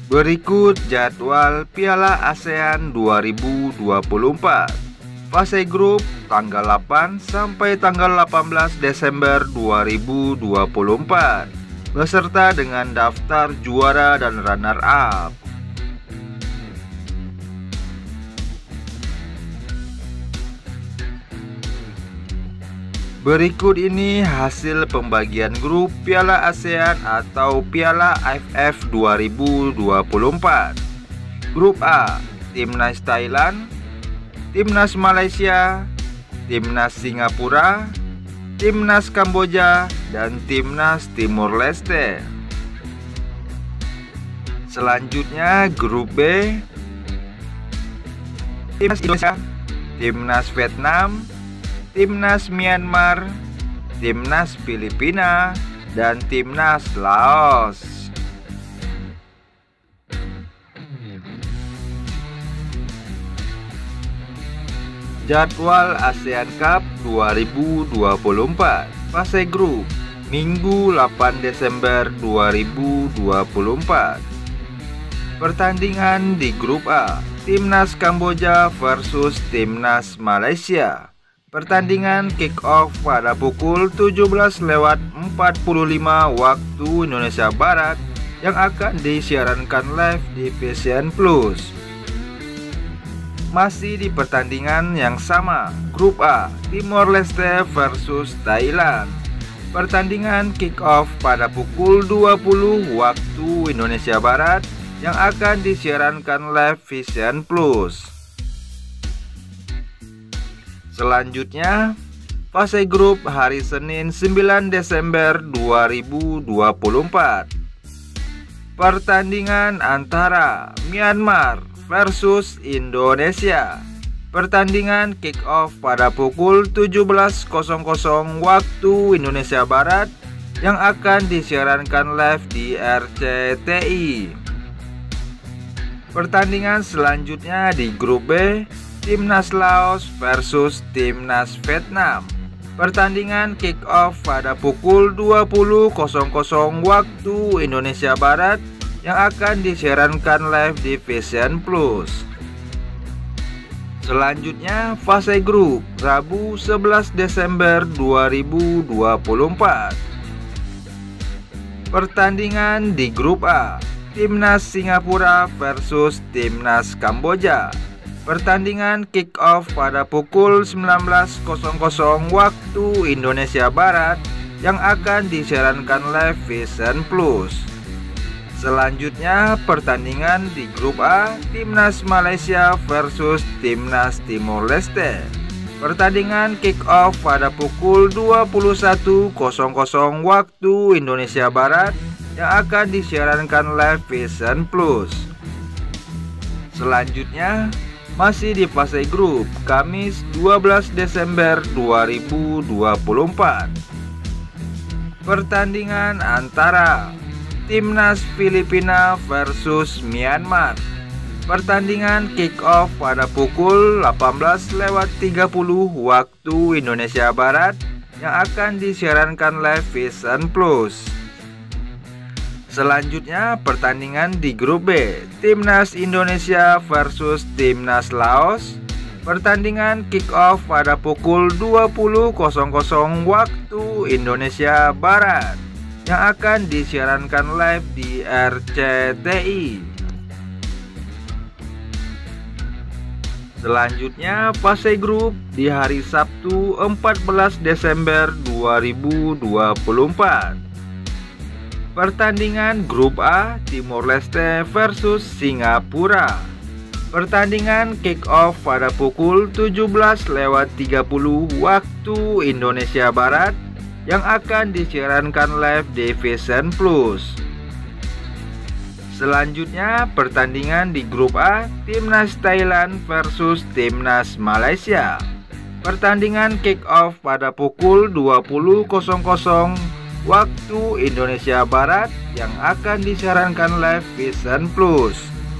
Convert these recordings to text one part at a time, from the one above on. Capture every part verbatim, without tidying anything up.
Berikut jadwal Piala ASEAN dua ribu dua puluh empat. Fase grup tanggal delapan sampai tanggal delapan belas Desember dua ribu dua puluh empat, beserta dengan daftar juara dan runner up. Berikut ini hasil pembagian grup Piala ASEAN atau Piala A F F dua ribu dua puluh empat. Grup A, Timnas Thailand, Timnas Malaysia, Timnas Singapura, Timnas Kamboja, dan Timnas Timor Leste. Selanjutnya grup B, Timnas Indonesia, Timnas Vietnam, Timnas Myanmar, Timnas Filipina, dan Timnas Laos. Jadwal ASEAN Cup dua ribu dua puluh empat. Fase grup Minggu delapan Desember dua ribu dua puluh empat. Pertandingan di grup A, Timnas Kamboja versus Timnas Malaysia. Pertandingan kick off pada pukul tujuh belas lewat empat puluh lima waktu Indonesia Barat yang akan disiarankan live di V C N Plus. Masih di pertandingan yang sama, grup A, Timor Leste versus Thailand. Pertandingan kick off pada pukul dua puluh waktu Indonesia Barat yang akan disiarankan live V C N Plus. Selanjutnya, fase grup hari Senin sembilan Desember dua ribu dua puluh empat. Pertandingan antara Myanmar versus Indonesia. Pertandingan kick off pada pukul tujuh belas waktu Indonesia Barat yang akan disiarankan live di R C T I. Pertandingan selanjutnya di grup B, Timnas Laos versus Timnas Vietnam. Pertandingan kick off pada pukul dua puluh waktu Indonesia Barat yang akan disiarankan live di V C N Plus. Selanjutnya fase grup Rabu sebelas Desember dua ribu dua puluh empat. Pertandingan di grup A, Timnas Singapura versus Timnas Kamboja. Pertandingan kick off pada pukul sembilan belas waktu Indonesia Barat yang akan disiarankan live V C N Plus. Selanjutnya pertandingan di grup A, Timnas Malaysia versus Timnas Timor Leste. Pertandingan kick off pada pukul dua puluh satu waktu Indonesia Barat yang akan disiarankan live V C N Plus. Selanjutnya masih di fase grup, Kamis dua belas Desember dua ribu dua puluh empat. Pertandingan antara Timnas Filipina versus Myanmar. Pertandingan kick off pada pukul delapan belas lewat tiga puluh waktu Indonesia Barat yang akan disiarankan live V C N Plus. Selanjutnya pertandingan di grup B, Timnas Indonesia versus Timnas Laos. Pertandingan kick off pada pukul dua puluh waktu Indonesia Barat yang akan disiarankan live di R C T I. Selanjutnya fase grup di hari Sabtu empat belas Desember dua ribu dua puluh empat. Pertandingan grup A, Timor Leste versus Singapura. Pertandingan kick off pada pukul tujuh belas lewat tiga puluh waktu Indonesia Barat yang akan disiarankan live di V C N Plus. Selanjutnya pertandingan di grup A, Timnas Thailand versus Timnas Malaysia. Pertandingan kick off pada pukul dua puluh waktu Indonesia Barat yang akan disiarankan live V C N Plus.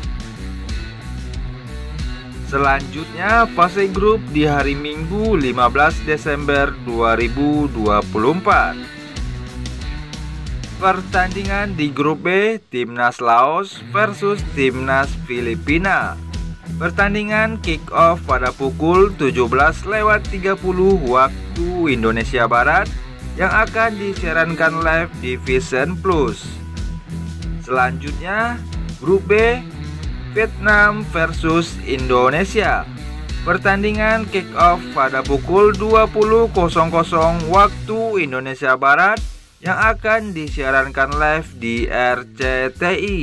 Selanjutnya fase grup di hari Minggu lima belas Desember dua ribu dua puluh empat. Pertandingan di grup B, Timnas Laos versus Timnas Filipina. Pertandingan kick off pada pukul tujuh belas lewat tiga puluh waktu Indonesia Barat yang akan disiarankan live di Vision Plus. Selanjutnya, grup B, Vietnam versus Indonesia. Pertandingan kick off pada pukul dua puluh waktu Indonesia Barat yang akan disiarankan live di R C T I.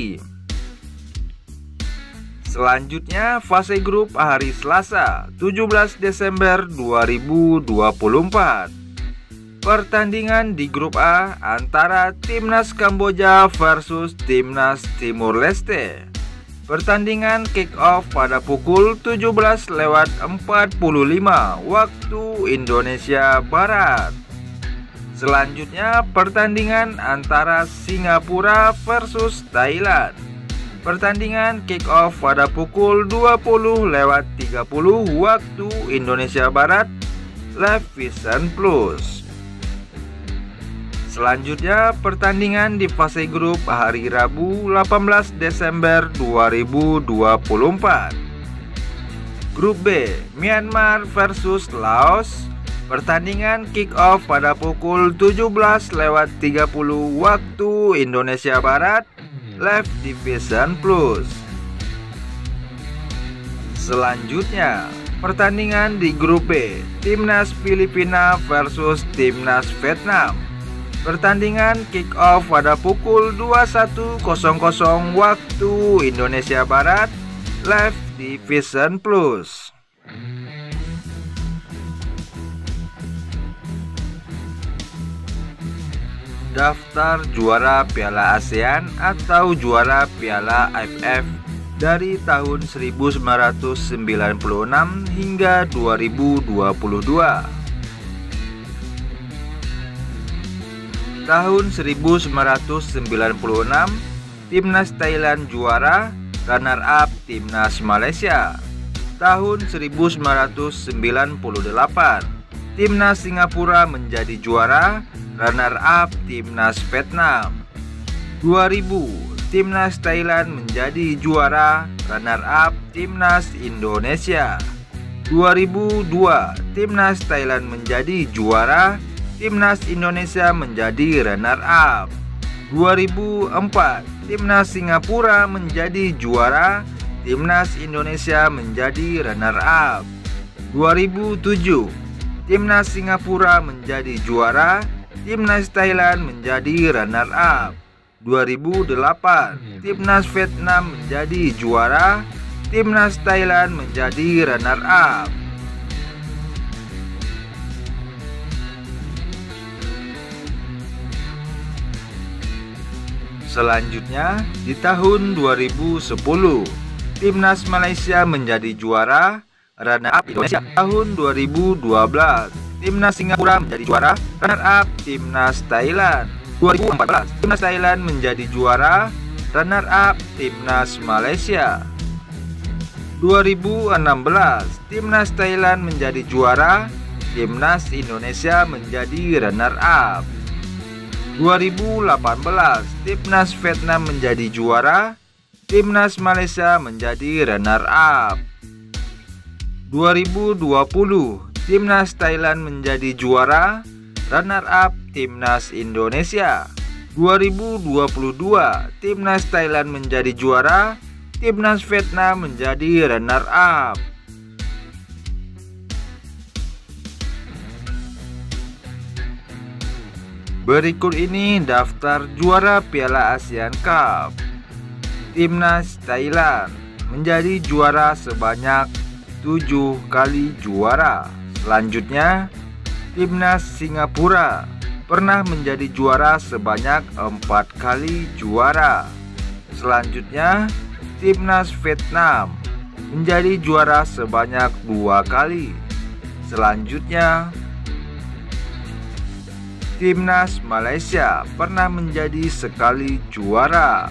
Selanjutnya, fase grup hari Selasa, tujuh belas Desember dua ribu dua puluh empat. Pertandingan di grup A antara Timnas Kamboja versus Timnas Timur Leste. Pertandingan kick off pada pukul tujuh belas lewat empat puluh lima waktu Indonesia Barat. Selanjutnya, pertandingan antara Singapura versus Thailand. Pertandingan kick off pada pukul dua puluh lewat tiga puluh waktu Indonesia Barat, live Vision Plus. Selanjutnya, pertandingan di fase grup hari Rabu delapan belas Desember dua ribu dua puluh empat. Grup B, Myanmar versus Laos. Pertandingan kick off pada pukul tujuh belas lewat tiga puluh waktu Indonesia Barat, live di Vision Plus. Selanjutnya, pertandingan di grup B, Timnas Filipina versus Timnas Vietnam. Pertandingan kick off pada pukul dua puluh satu waktu Indonesia Barat, live di Vision Plus. Daftar juara Piala ASEAN atau juara Piala A F F dari tahun seribu sembilan ratus sembilan puluh enam hingga dua ribu dua puluh dua. Tahun seribu sembilan ratus sembilan puluh enam, Timnas Thailand juara, runner up Timnas Malaysia. Tahun seribu sembilan ratus sembilan puluh delapan, Timnas Singapura menjadi juara, runner up Timnas Vietnam. dua ribu, Timnas Thailand menjadi juara, runner up Timnas Indonesia. dua ribu dua, Timnas Thailand menjadi juara, Timnas Indonesia menjadi runner up. dua ribu empat, Timnas Singapura menjadi juara, Timnas Indonesia menjadi runner up. dua ribu tujuh, Timnas Singapura menjadi juara, Timnas Thailand menjadi runner up. dua ribu delapan, Timnas Vietnam menjadi juara, Timnas Thailand menjadi runner up. Selanjutnya, di tahun dua ribu sepuluh, Timnas Malaysia menjadi juara, runner up Indonesia. Tahun dua ribu dua belas, Timnas Singapura menjadi juara, runner up Timnas Thailand. dua ribu empat belas, Timnas Thailand menjadi juara, runner up Timnas Malaysia. dua ribu enam belas, Timnas Thailand menjadi juara, Timnas Indonesia menjadi runner up. dua ribu delapan belas, Timnas Vietnam menjadi juara, Timnas Malaysia menjadi runner up. dua ribu dua puluh, Timnas Thailand menjadi juara, runner up Timnas Indonesia. dua ribu dua puluh dua, Timnas Thailand menjadi juara, Timnas Vietnam menjadi runner up. Berikut ini daftar juara Piala ASEAN Cup. Timnas Thailand menjadi juara sebanyak tujuh kali juara. Selanjutnya, Timnas Singapura pernah menjadi juara sebanyak empat kali juara. Selanjutnya, Timnas Vietnam menjadi juara sebanyak dua kali. Selanjutnya, Timnas Malaysia pernah menjadi sekali juara.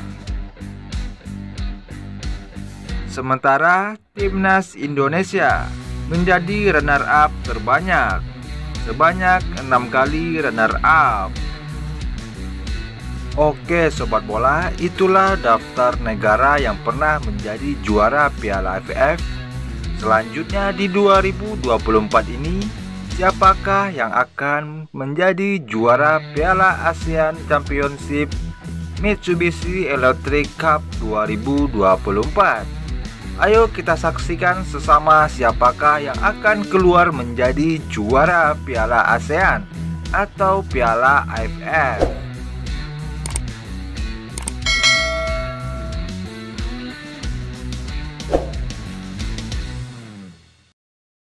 Sementara Timnas Indonesia menjadi runner-up terbanyak, sebanyak enam kali runner-up. Oke sobat bola, itulah daftar negara yang pernah menjadi juara Piala A F F. Selanjutnya di dua ribu dua puluh empat ini, siapakah yang akan menjadi juara Piala ASEAN Championship Mitsubishi Electric Cup dua ribu dua puluh empat? Ayo kita saksikan sesama siapakah yang akan keluar menjadi juara Piala ASEAN atau Piala A F F.